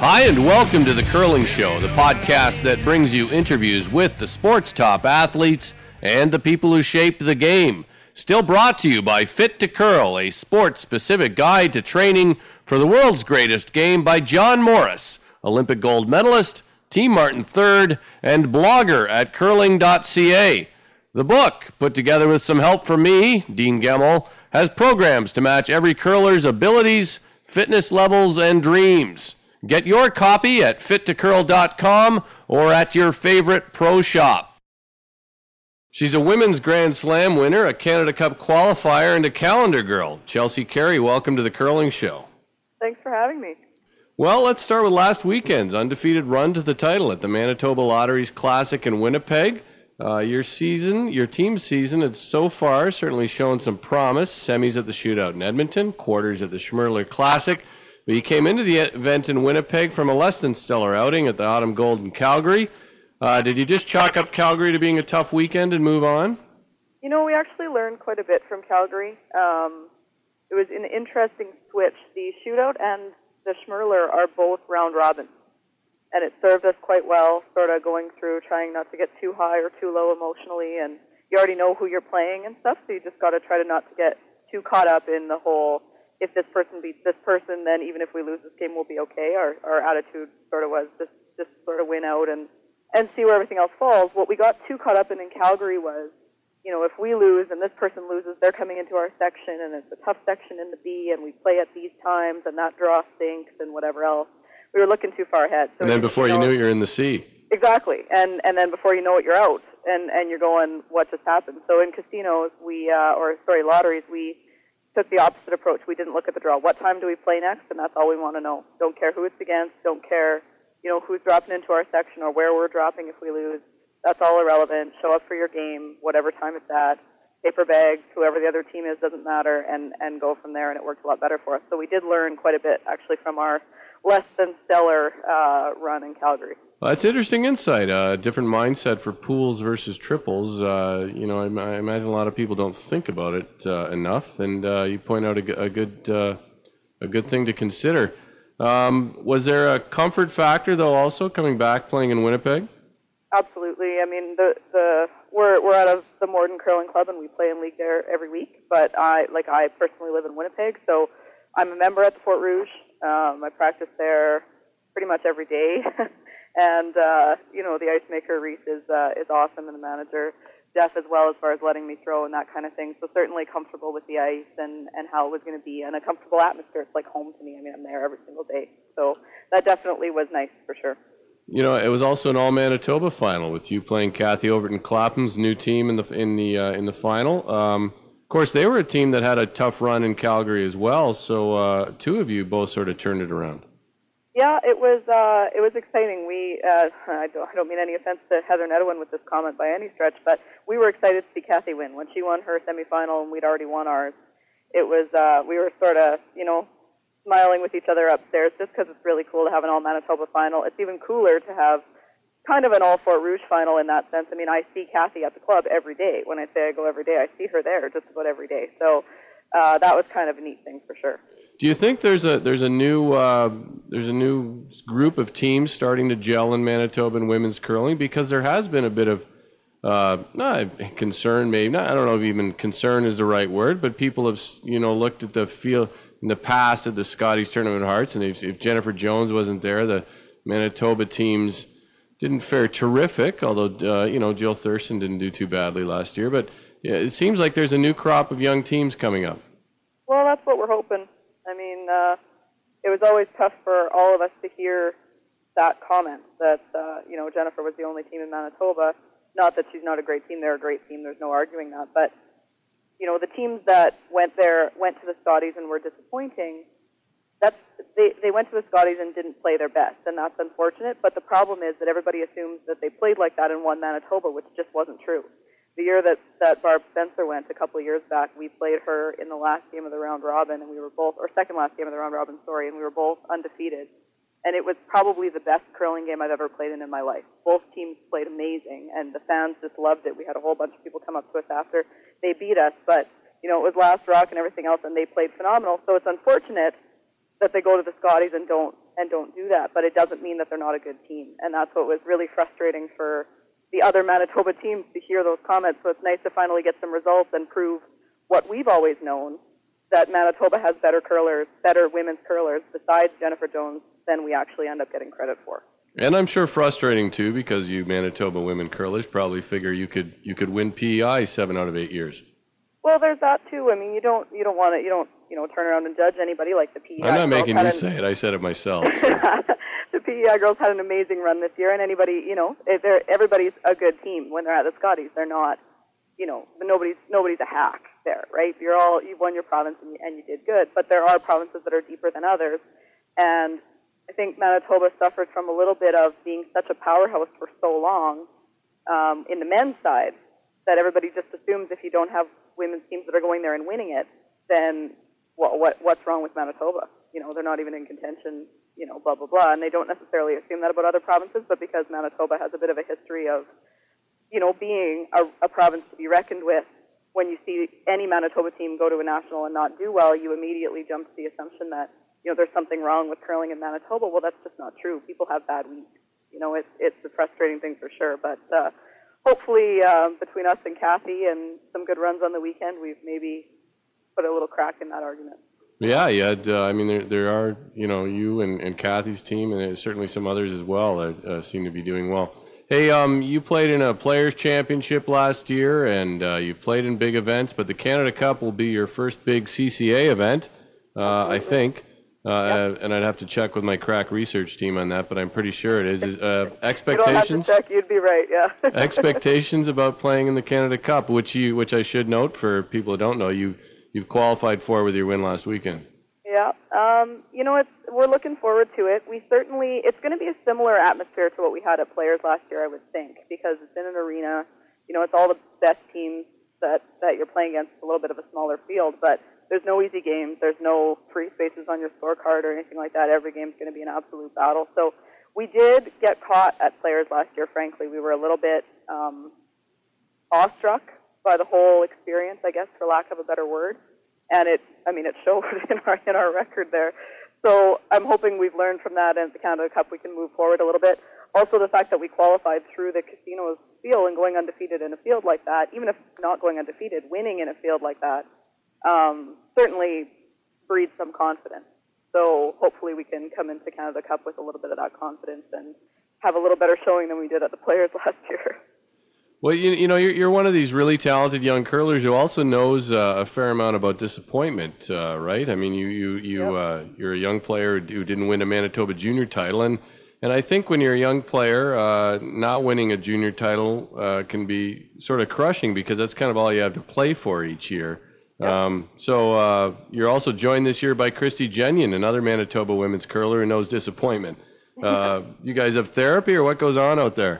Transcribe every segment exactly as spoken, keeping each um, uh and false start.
Hi, and welcome to The Curling Show, the podcast that brings you interviews with the sport's top athletes and the people who shaped the game. Still brought to you by Fit to Curl, a sports-specific guide to training for the world's greatest game by John Morris, Olympic gold medalist, Team Martin third, and blogger at curling dot c a. The book, put together with some help from me, Dean Gemmell, has programs to match every curler's abilities, fitness levels, and dreams. Get your copy at fit to curl dot com or at your favorite pro shop. She's a women's Grand Slam winner, a Canada Cup qualifier, and a calendar girl. Chelsea Carey, welcome to The Curling Show. Thanks for having me. Well, let's start with last weekend's undefeated run to the title at the Manitoba Lotteries Classic in Winnipeg. Uh, your season, your team's season, it's so far certainly shown some promise. Semis at the Shootout in Edmonton, quarters at the Schmerler Classic. But you came into the event in Winnipeg from a less than stellar outing at the Autumn Gold in Calgary. Uh, did you just chalk up Calgary to being a tough weekend and move on? You know, we actually learned quite a bit from Calgary. Um, it was an interesting switch. The Shootout and the Schmerler are both round robin, and it served us quite well, sort of going through, trying not to get too high or too low emotionally, and you already know who you're playing and stuff, so you just got to try to not to get too caught up in the whole, if this person beats this person, then even if we lose this game, we'll be okay. Our our attitude sort of was just, just sort of win out and, and see where everything else falls. What we got too caught up in in Calgary was, you know, if we lose and this person loses, they're coming into our section, and it's a tough section in the B, and we play at these times, and that draw stinks, and whatever else. We were looking too far ahead. So and then just, before you, know, you knew it, you're in the C. Exactly. And and then before you know it, you're out, and, and you're going, what just happened? So in casinos, we, uh, or sorry, lotteries, we took the opposite approach. We didn't look at the draw. What time do we play next? And that's all we want to know. Don't care who it's against. Don't care, you know, who's dropping into our section or where we're dropping if we lose. That's all irrelevant. Show up for your game, whatever time it's at. Paper bags, whoever the other team is, doesn't matter, and, and go from there, and it worked a lot better for us. So we did learn quite a bit, actually, from our less than stellar uh, run in Calgary. Well, that's interesting insight. A uh, different mindset for pools versus triples. Uh, you know, I, I imagine a lot of people don't think about it uh, enough, and uh, you point out a, a good uh, a good thing to consider. Um, was there a comfort factor, though, also coming back playing in Winnipeg? Absolutely. I mean, the the we're we're out of the Morden Curling Club, and we play in league there every week. But I like I personally live in Winnipeg, so I'm a member at the Fort Rouge. Um, I practice there pretty much every day. And, uh, you know, the ice maker, Reese, is uh, is awesome, and the manager, Jeff, as well, as far as letting me throw and that kind of thing. So certainly comfortable with the ice and, and how it was going to be, and a comfortable atmosphere. It's like home to me. I mean, I'm there every single day. So that definitely was nice, for sure. You know, it was also an all-Manitoba final with you playing Kathy Overton-Clapham's new team in the in the uh, in the final. Um, of course, they were a team that had a tough run in Calgary as well. So uh, two of you both sort of turned it around. Yeah, it was uh, it was exciting. We uh, I don't I don't mean any offense to Heather Nedwin with this comment by any stretch, but we were excited to see Kathy win when she won her semifinal, and we'd already won ours. It was uh, we were sort of you know smiling with each other upstairs just because it's really cool to have an all Manitoba final. It's even cooler to have kind of an all Fort Rouge final in that sense. I mean, I see Kathy at the club every day. When I say I go every day, I see her there just about every day. So uh, that was kind of a neat thing for sure. Do you think there's a there's a new uh, there's a new group of teams starting to gel in Manitoba and women's curling, because there has been a bit of uh, not concern, maybe not, I don't know if even concern is the right word, but people have you know looked at the field in the past at the Scotties Tournament of Hearts, and if, if Jennifer Jones wasn't there, the Manitoba teams didn't fare terrific. Although uh, you know Jill Thurston didn't do too badly last year, but yeah, it seems like there's a new crop of young teams coming up. Well, that's what we're hoping. I mean, uh, it was always tough for all of us to hear that comment that, uh, you know, Jennifer was the only team in Manitoba. Not that she's not a great team. They're a great team. There's no arguing that. But, you know, the teams that went there, went to the Scotties and were disappointing, that's, they, they went to the Scotties and didn't play their best, and that's unfortunate. But the problem is that everybody assumes that they played like that and won Manitoba, which just wasn't true. The year that, that Barb Spencer went, a couple of years back, we played her in the last game of the round robin, and we were both, or second last game of the round robin, sorry, and we were both undefeated. And it was probably the best curling game I've ever played in in my life. Both teams played amazing, and the fans just loved it. We had a whole bunch of people come up to us after. They beat us, but, you know, it was last rock and everything else, and they played phenomenal. So it's unfortunate that they go to the Scotties and don't and don't do that. But it doesn't mean that they're not a good team. And that's what was really frustrating for the other Manitoba teams to hear those comments. So it's nice to finally get some results and prove what we've always known, that Manitoba has better curlers, better women's curlers besides Jennifer Jones than we actually end up getting credit for. And I'm sure frustrating too, because you Manitoba women curlers probably figure you could you could win P E I seven out of eight years. Well, there's that too. I mean, you don't you don't want to you don't you know turn around and judge anybody like the P E I. I'm not making you an, say it. I said it myself. So. The P E I girls had an amazing run this year, and anybody you know they're, everybody's a good team when they're at the Scotties. They're not you know nobody's nobody's a hack there, right? You're all you've won your province and you, and you did good, but there are provinces that are deeper than others, and I think Manitoba suffered from a little bit of being such a powerhouse for so long um, in the men's side that everybody just assumes if you don't have women's teams that are going there and winning it, then what, what what's wrong with Manitoba? You know, they're not even in contention, you know, blah, blah, blah. And they don't necessarily assume that about other provinces, but because Manitoba has a bit of a history of, you know, being a, a province to be reckoned with, when you see any Manitoba team go to a national and not do well, you immediately jump to the assumption that, you know, there's something wrong with curling in Manitoba. Well, that's just not true. People have bad weeks. You know, it's it's a frustrating thing for sure. But uh, hopefully um, between us and Kathy and some good runs on the weekend, we've maybe put a little crack in that argument. Yeah, you had, uh, I mean, there there are, you know, you and, and Kathy's team, and there's certainly some others as well that uh, seem to be doing well. Hey, um, you played in a Players' Championship last year, and uh, you played in big events, but the Canada Cup will be your first big C C A event, uh, I think. Uh, yep. And I'd have to check with my crack research team on that, but I'm pretty sure it is. is uh, expectations? You don't have to check. You'd be right. Yeah. Expectations about playing in the Canada Cup, which you, which I should note for people who don't know, you you've qualified for with your win last weekend. Yeah. Um, you know, it's we're looking forward to it. We certainly it's going to be a similar atmosphere to what we had at Players last year, I would think, because it's in an arena. You know, it's all the best teams that that you're playing against. It's a little bit of a smaller field, but there's no easy games. There's no free spaces on your scorecard or anything like that. Every game's going to be an absolute battle. So we did get caught at Players last year, frankly. We were a little bit um, awestruck by the whole experience, I guess, for lack of a better word. And it, I mean, it showed in our, in our record there. So I'm hoping we've learned from that, and at the Canada Cup we can move forward a little bit. Also, the fact that we qualified through the Casinos field and going undefeated in a field like that, even if not going undefeated, winning in a field like that, Um, certainly breeds some confidence. So hopefully we can come into Canada Cup with a little bit of that confidence and have a little better showing than we did at the Players last year. Well, you, you know, you're, you're one of these really talented young curlers who also knows uh, a fair amount about disappointment, uh, right? I mean, you you you yep. uh, you're a young player who didn't win a Manitoba junior title, and and I think when you're a young player, uh, not winning a junior title uh, can be sort of crushing, because that's kind of all you have to play for each year. Yep. Um, so uh, you're also joined this year by Christy Jenyon, another Manitoba women's curler who knows disappointment. Uh, you guys have therapy, or what goes on out there?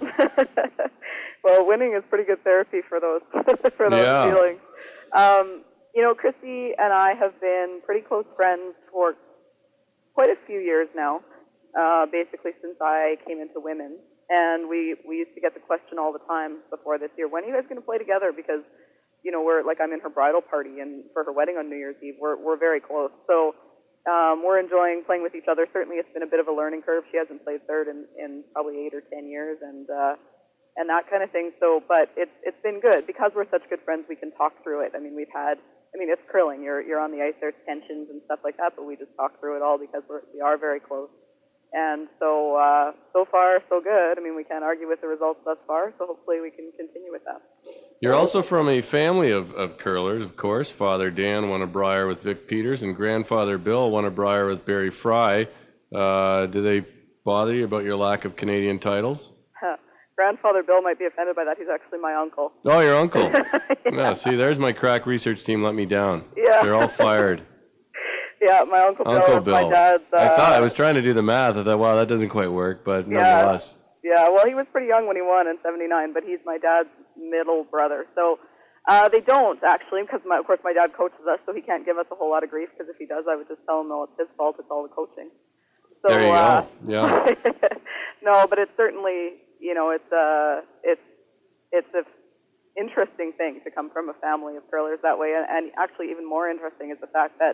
Well, winning is pretty good therapy for those for those yeah. feelings. Um, you know, Christy and I have been pretty close friends for quite a few years now, uh, basically since I came into women. And we, we used to get the question all the time before this year, when are you guys going to play together? Because you know, we're like I'm in her bridal party, and for her wedding on New Year's Eve, we're we're very close. So um, we're enjoying playing with each other. Certainly, it's been a bit of a learning curve. She hasn't played third in, in probably eight or ten years, and uh, and that kind of thing. So, but it's it's been good because we're such good friends. We can talk through it. I mean, we've had. I mean, it's curling. You're you're on the ice. There's tensions and stuff like that, but we just talk through it all because we're we are very close. And so, uh, so far, so good. I mean, we can't argue with the results thus far, so hopefully we can continue with that. You're also from a family of, of curlers, of course. Father Dan won a Brier with Vic Peters, and grandfather Bill won a Brier with Barry Fry. Uh, do they bother you about your lack of Canadian titles? Grandfather Bill might be offended by that. He's actually my uncle. Oh, your uncle. yeah. No, see, there's my crack research team let me down. Yeah. They're all fired. Yeah, my Uncle Bill Uncle is Bill. my dad's... Uh, I thought, I was trying to do the math. I thought, wow, that doesn't quite work, but yeah, nonetheless. Yeah, well, he was pretty young when he won in seventy-nine, but he's my dad's middle brother. So uh, they don't, actually, because, my, of course, my dad coaches us, so he can't give us a whole lot of grief, because if he does, I would just tell him, no, it's his fault, it's all the coaching. So, there you uh, go, yeah. No, but it's certainly, you know, it's uh, it's it's an interesting thing to come from a family of curlers that way, and, and actually even more interesting is the fact that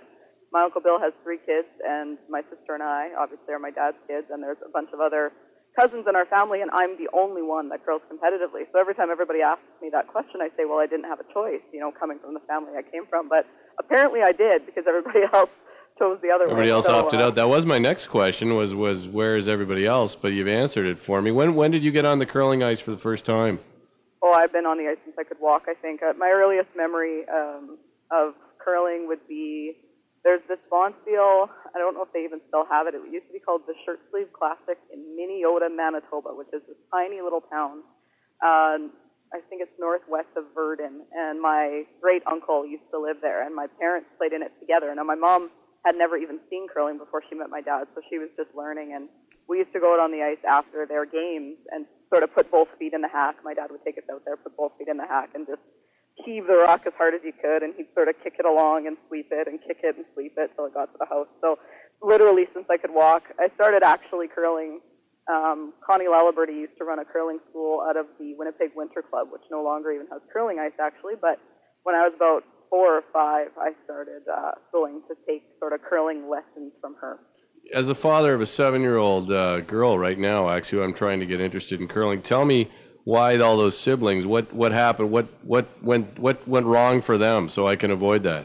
my Uncle Bill has three kids, and my sister and I, obviously, are my dad's kids, and there's a bunch of other cousins in our family, and I'm the only one that curls competitively. So every time everybody asks me that question, I say, well, I didn't have a choice, you know, coming from the family I came from. But apparently I did, because everybody else chose the other Everybody way. else so, opted uh, out. That was my next question, was, was where is everybody else? But you've answered it for me. When, when did you get on the curling ice for the first time? Oh, I've been on the ice since I could walk, I think. Uh, my earliest memory um, of curling would be, there's this bonspiel, I don't know if they even still have it. It used to be called the Shirt Sleeve Classic in Minneota, Manitoba, which is this tiny little town. Um, I think it's northwest of Verdun, and my great uncle used to live there, and my parents played in it together. Now, my mom had never even seen curling before she met my dad, so she was just learning, and we used to go out on the ice after their games and sort of put both feet in the hack. My dad would take us out there, put both feet in the hack, and just heave the rock as hard as he could, and he'd sort of kick it along and sweep it and kick it and sweep it till it got to the house. So literally since I could walk, I started actually curling. Um, Connie Laliberty used to run a curling school out of the Winnipeg Winter Club, which no longer even has curling ice actually, but when I was about four or five, I started uh, going to take sort of curling lessons from her. As a father of a seven-year-old uh, girl right now, actually, who I'm trying to get interested in curling, tell me why all those siblings, what what happened, what what went what went wrong for them, so I can avoid that.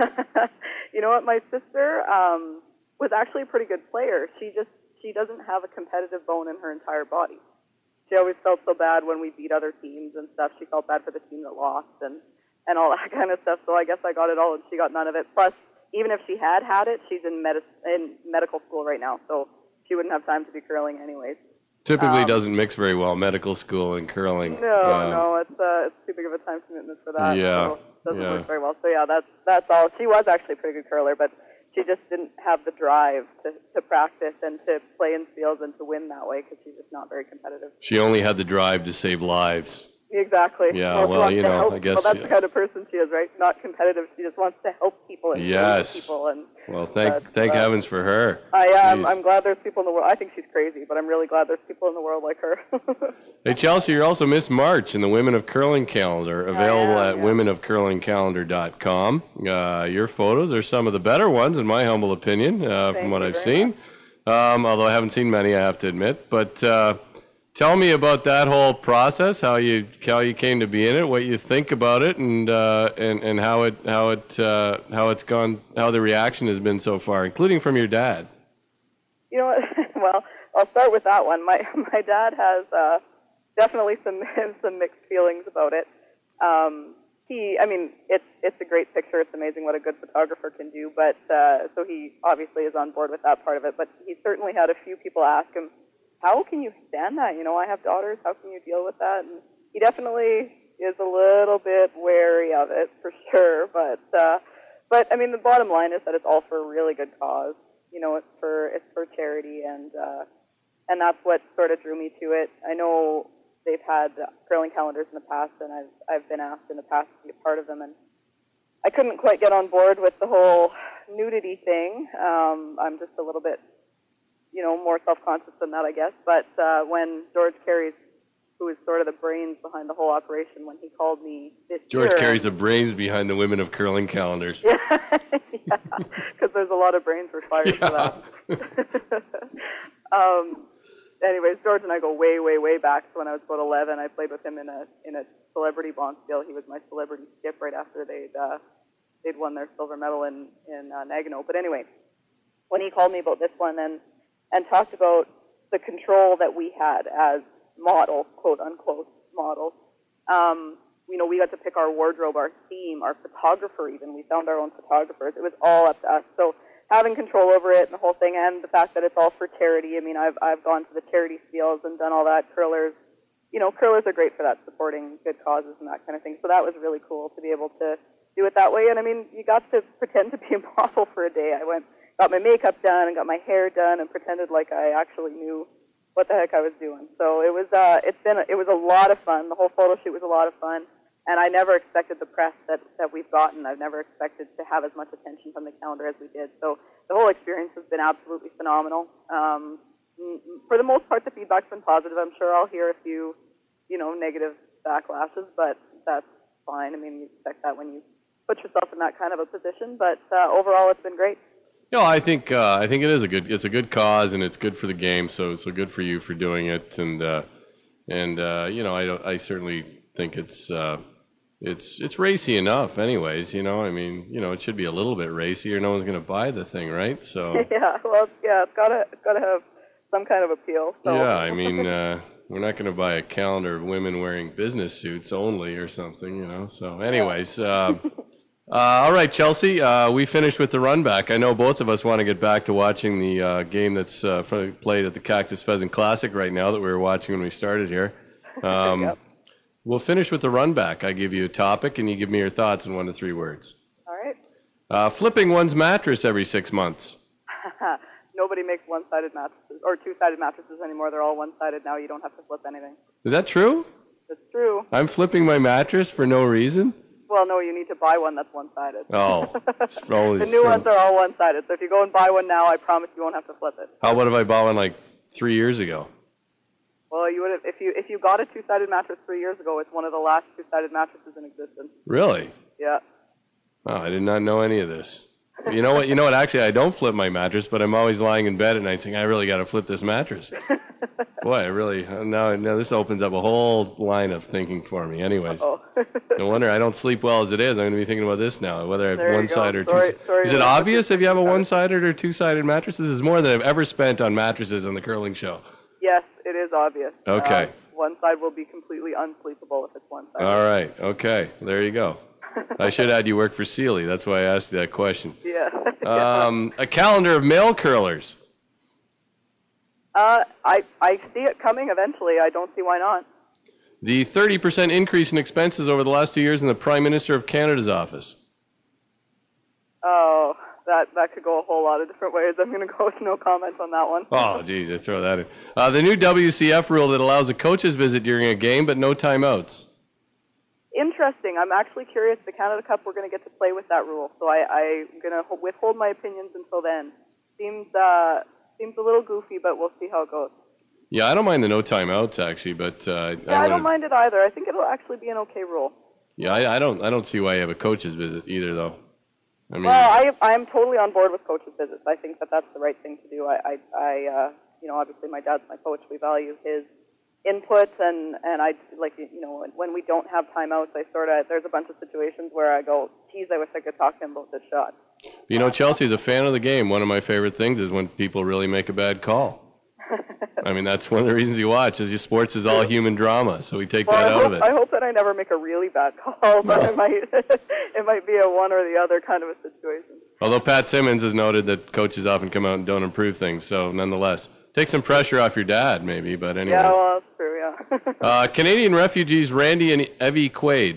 You know what, my sister um, was actually a pretty good player. She just she doesn't have a competitive bone in her entire body. She always felt so bad when we beat other teams and stuff. She felt bad for the team that lost and and all that kind of stuff. So I guess I got it all and she got none of it. Plus, even if she had had it, she's in med in medical school right now, so she wouldn't have time to be curling anyways. Typically um, doesn't mix very well, medical school and curling. No, uh, no, it's uh, it's too big of a time commitment for that. Yeah, so it doesn't yeah. work very well. So yeah, that's that's all. She was actually a pretty good curler, but she just didn't have the drive to, to practice and to play in fields and to win that way because she's just not very competitive. She only had the drive to save lives. Exactly. Yeah, well, well, you know, help, I guess, Well, that's yeah. the kind of person she is, right? Not competitive. She just wants to help people and Yes. people. And Well, thank uh, thank uh, heavens for her. I am. Jeez. I'm glad there's people in the world. I think she's crazy, but I'm really glad there's people in the world like her. Hey, Chelsea, you're also Miss March in the Women of Curling calendar, available am, at yeah. women of curling calendar dot com. Uh, your photos are some of the better ones, in my humble opinion, uh, Thank from what you I've very seen. Um, although I haven't seen many, I have to admit. But uh, tell me about that whole process, how you how you came to be in it, what you think about it, and uh, and and how it how it uh, how it's gone, how the reaction has been so far, including from your dad. You know what? Well, I'll start with that one. My my dad has uh, definitely some some mixed feelings about it. Um, he, I mean, it's it's a great picture. It's amazing what a good photographer can do. But uh, so he obviously is on board with that part of it. But he certainly had a few people ask him, "How can you stand that? You know, I have daughters. How can you deal with that?" And he definitely is a little bit wary of it for sure. But uh, but I mean, the bottom line is that it's all for a really good cause. You know, it's for it's for charity, and uh, and that's what sort of drew me to it. I know they've had curling calendars in the past, and I've I've been asked in the past to be a part of them, and I couldn't quite get on board with the whole nudity thing. Um, I'm just a little bit, you know, more self-conscious than that, I guess. But uh, when George Carey's, who is sort of the brains behind the whole operation, when he called me this George year, carries the brains behind the Women of Curling calendars. Yeah, because there's a lot of brains required Yeah. for that. um, anyways, George and I go way, way, way back. So when I was about eleven, I played with him in a in a celebrity bonspiel. He was my celebrity skip right after they'd uh, they'd won their silver medal in in uh, Nagano. But anyway, when he called me about this one and and talked about the control that we had as models, quote unquote models. Um, you know, we got to pick our wardrobe, our theme, our photographer even. We found our own photographers. It was all up to us. So having control over it and the whole thing, and the fact that it's all for charity. I mean, I've I've gone to the charity spiels and done all that. Curlers, you know, curlers are great for that, supporting good causes and that kind of thing. So that was really cool to be able to do it that way. And I mean, you got to pretend to be a model for a day. I went, got my makeup done and got my hair done and pretended like I actually knew what the heck I was doing. So it was, uh, it's been, it was a lot of fun. The whole photo shoot was a lot of fun, and I never expected the press that, that we've gotten. I've never expected to have as much attention from the calendar as we did. So the whole experience has been absolutely phenomenal. Um, for the most part, the feedback's been positive. I'm sure I'll hear a few, you know, negative backlashes, but that's fine. I mean, you expect that when you put yourself in that kind of a position. But uh, overall, it's been great. You know, I think uh, I think it is a good it's a good cause, and it's good for the game. So so good for you for doing it, and uh, and uh, you know, I don't, I certainly think it's uh, it's it's racy enough, anyways. You know, I mean, you know, it should be a little bit racy, or no one's going to buy the thing, right? So yeah, well, yeah, it's gotta it's gotta have some kind of appeal. So. Yeah, I mean, uh, we're not going to buy a calendar of women wearing business suits only or something, you know. So, anyways. Uh, Uh, all right, Chelsea, uh, we finished with the run back. I know both of us want to get back to watching the uh, game that's uh, played at the Cactus Pheasant Classic right now that we were watching when we started here. Um, yep. We'll finish with the run back. I give you a topic, and you give me your thoughts in one to three words. All right. Uh, flipping one's mattress every six months. Nobody makes one-sided mattresses, or two-sided mattresses anymore. They're all one-sided now. You don't have to flip anything. Is that true? It's true. I'm flipping my mattress for no reason? Well, no, you need to buy one that's one-sided. Oh. The new ones are all one-sided, so if you go and buy one now, I promise you won't have to flip it. How about if I bought one like three years ago? Well, you would have, if you if you got a two-sided mattress three years ago, it's one of the last two-sided mattresses in existence. Really? Yeah. Oh, I did not know any of this. You know what? You know what? Actually, I don't flip my mattress, but I'm always lying in bed at night saying, I really got to flip this mattress. Boy, I really, now, now this opens up a whole line of thinking for me. Anyways, no wonder I don't sleep well as it is. I'm going to be thinking about this now, whether I have there one side or sorry, two. Sorry, is it obvious if you have a one-sided or two-sided mattress? This is more than I've ever spent on mattresses on the curling show. Yes, it is obvious. Okay. Uh, one side will be completely unsleepable if it's one-sided. All right. Okay. There you go. I should add you work for Sealy. That's why I asked you that question. Yeah. um, a calendar of male curlers. Uh, I I see it coming eventually. I don't see why not. The thirty percent increase in expenses over the last two years in the Prime Minister of Canada's office. Oh, that, that could go a whole lot of different ways. I'm going to go with no comment on that one. Oh, geez, I throw that in. Uh, the new W C F rule that allows a coach's visit during a game, but no timeouts. Interesting. I'm actually curious. The Canada Cup, we're going to get to play with that rule, so I, I'm going to withhold my opinions until then. Seems uh, seems a little goofy, but we'll see how it goes. Yeah, I don't mind the no timeouts actually, but uh, yeah, I, I don't mind it either. I think it'll actually be an okay rule. Yeah, I, I don't. I don't see why you have a coach's visit either, though. I mean, well, I I'm totally on board with coaches' visits. I think that that's the right thing to do. I I, I uh, you know, obviously my dad's my coach. We value his input, and, and I, like, you know, when we don't have timeouts, I sort of, there's a bunch of situations where I go, geez, I wish I could talk to him about this shot. You know, Chelsea's a fan of the game. One of my favorite things is when people really make a bad call. I mean, that's one of the reasons you watch, is your sports is all human drama, so we take well, that I out hope, of it. I hope that I never make a really bad call, but no. it might it might be a one or the other kind of a situation. Although Pat Simmons has noted that coaches often come out and don't improve things, so nonetheless. Take some pressure off your dad, maybe, but anyway. Yeah, well, that's true, yeah. uh, Canadian refugees Randy and Evie Quaid.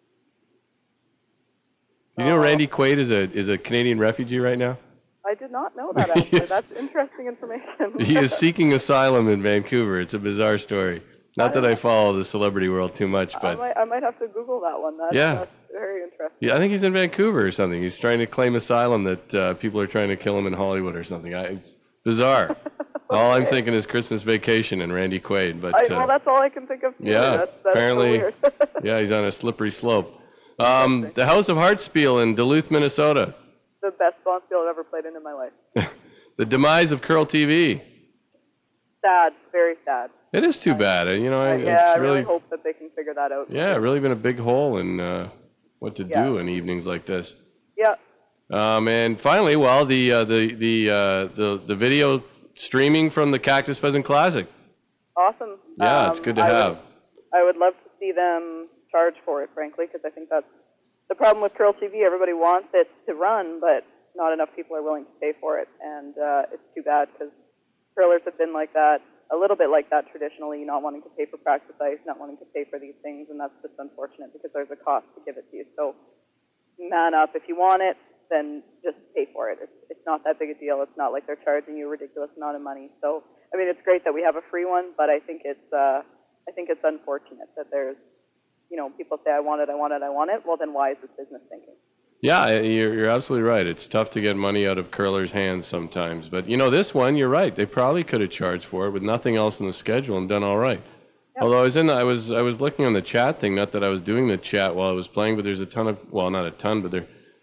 Do you know uh, Randy Quaid is a is a Canadian refugee right now? I did not know that, actually. Yes. That's interesting information. He is seeking asylum in Vancouver. It's a bizarre story. Not I that I follow the celebrity world too much, but... I might, I might have to Google that one. That's, yeah. that's very interesting. Yeah, I think he's in Vancouver or something. He's trying to claim asylum that uh, people are trying to kill him in Hollywood or something. I, it's bizarre. Okay. All I'm thinking is Christmas Vacation and Randy Quaid. But I, well, uh, that's all I can think of. Too. Yeah, that's, that's apparently. So weird. Yeah, he's on a slippery slope. Um, the House of Hartspiel in Duluth, Minnesota. The best bonspiel I've ever played in in my life. The demise of Curl T V. Sad, very sad. It is too bad. You know, uh, it's yeah, I really, really hope that they can figure that out. Yeah, really been a big hole in uh, what to yeah. do in evenings like this. Yeah. Um, and finally, well, the uh, the the uh, the the video streaming from the Cactus Pheasant Classic. Awesome. Yeah, um, it's good to I have. Would, I would love to see them charge for it, frankly, because I think that's the problem with Curl T V. Everybody wants it to run, but not enough people are willing to pay for it, and uh, it's too bad because curlers have been like that, a little bit like that traditionally, not wanting to pay for practice ice, not wanting to pay for these things, and that's just unfortunate because there's a cost to give it to you. So man up. If you want it, then just pay for it. It's, it's not that big a deal. It's not like they're charging you a ridiculous amount of money. So, I mean, it's great that we have a free one, but I think it's uh, I think it's unfortunate that there's, you know, people say, I want it, I want it, I want it. Well, then why is this business thinking? Yeah, you're, you're absolutely right. It's tough to get money out of curlers' hands sometimes. But, you know, this one, you're right. They probably could have charged for it with nothing else in the schedule and done all right. Yep. Although I was in, the, I was I was looking on the chat thing. Not that I was doing the chat while I was playing, but there's a ton of, well, not a ton, but there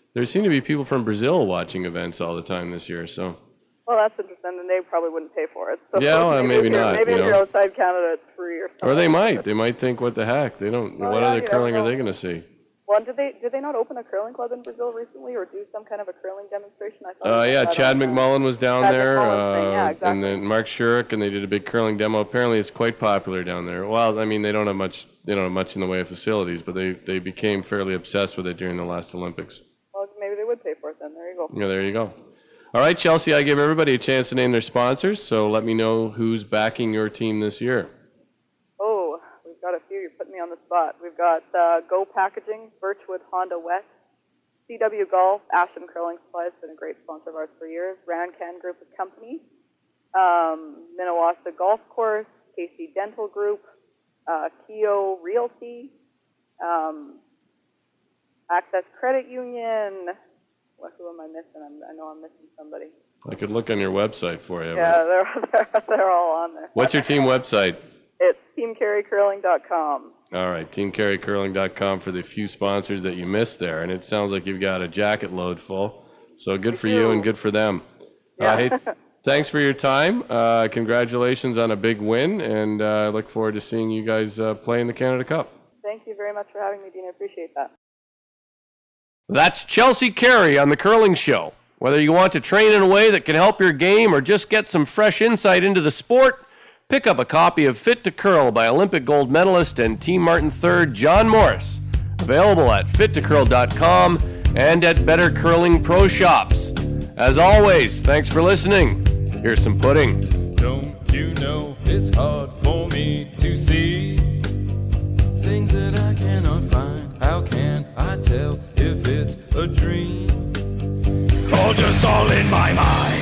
there seem to be people from Brazil watching events all the time this year. So. Well, that's interesting, and they probably wouldn't pay for it. So yeah, well, maybe, maybe not. Maybe you if know. you're outside Canada, it's free or something. Or they might. They might think, what the heck? They don't. Oh, what yeah, other curling are they going to see? Well, did they did they not open a curling club in Brazil recently, or do some kind of a curling demonstration? I thought. Uh, yeah, Chad McMullen was down Chad there, uh, thing, yeah, exactly. and then Mark Shurik, and they did a big curling demo. Apparently, it's quite popular down there. Well, I mean, they don't have much. They don't have much in the way of facilities, but they they became fairly obsessed with it during the last Olympics. Well, maybe they would pay for it then. There you go. Yeah, there you go. All right, Chelsea, I give everybody a chance to name their sponsors, so let me know who's backing your team this year. Oh, we've got a few. You're putting me on the spot. We've got uh, Go Packaging, Birchwood Honda West, C W Golf, Ashton Curling Supply has been a great sponsor of ours for years, Rancan Group of Companies, um, Minnewaska Golf Course, K C Dental Group, uh, Keo Realty, um, Access Credit Union. What, who am I missing? I'm, I know I'm missing somebody. I could look on your website for you. Yeah, they're, they're, they're all on there. What's your team website? It's team kerry curling dot com. All right, team kerry curling dot com for the few sponsors that you missed there. And it sounds like you've got a jacket load full. So good for you and good for them. Yeah. Uh, hey, thanks for your time. Uh, congratulations on a big win. And I uh, look forward to seeing you guys uh, play in the Canada Cup. Thank you very much for having me, Dean. I appreciate that. That's Chelsea Carey on The Curling Show. Whether you want to train in a way that can help your game or just get some fresh insight into the sport, pick up a copy of Fit to Curl by Olympic gold medalist and Team Martin third John Morris. Available at fit to curl dot com and at Better Curling Pro Shops. As always, thanks for listening. Here's some pudding. Don't you know it's hard for me to see things that I cannot find? How can I tell if it's a dream or just all in my mind?